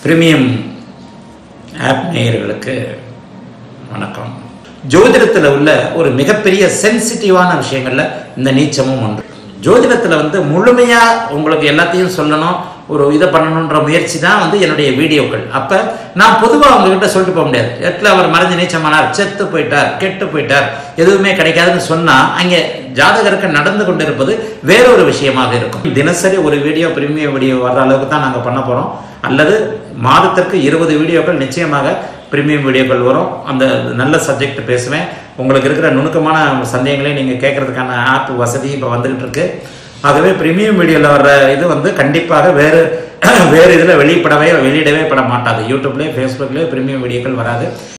Premium app நேயர்களுக்கு வணக்கம். ஜோதிடத்தில் உள்ள ஒரு மிகப்பெரிய சென்சிட்டிவான விஷயங்கள்ல இந்த நீச்சமும் ஒன்று. ஜோதிடத்தில் முழுமையா உங்களுக்கு எல்லாத்தையும் சொல்லணும், ஒரு இதை பண்ணணுன்ற முயற்சி தான் என்னுடைய வீடியோக்கள். அப்ப நான் பொதுவாக உங்ககிட்ட சொல்லிட்டு போக முடியாது. எட்டில் அவர் மறைஞ்சு நீச்சமானார், செத்து போயிட்டார், கெட்டு போயிட்டார், எதுவுமே கிடைக்காதுன்னு சொன்னா அங்கே ஜாதகருக்கு நடந்து கொண்டிருப்பது வேறொரு விஷயமாக இருக்கும். தினசரி ஒரு வீடியோ, பிரீமியம் வீடியோ வர்ற அளவுக்கு தான் நாங்கள் பண்ண போறோம். அல்லது மாதத்திற்கு 20 வீடியோக்கள் நிச்சயமாக பிரீமியம் வீடியோக்கள் வரும். அந்த நல்ல சப்ஜெக்ட் பேசுவேன். உங்களுக்கு இருக்கிற நுணுக்கமான சந்தேகங்களையும் நீங்கள் கேட்கறதுக்கான ஆப் வசதி இப்போ வந்துகிட்டு இருக்கு. ஆகவே பிரீமியம் வீடியோவில் வர்ற இது கண்டிப்பாக வேறு இதில் வெளியிடவே பட மாட்டாது. யூடியூப்லேயே ஃபேஸ்புக்லேயே பிரீமியம் வீடியோக்கள் வராது.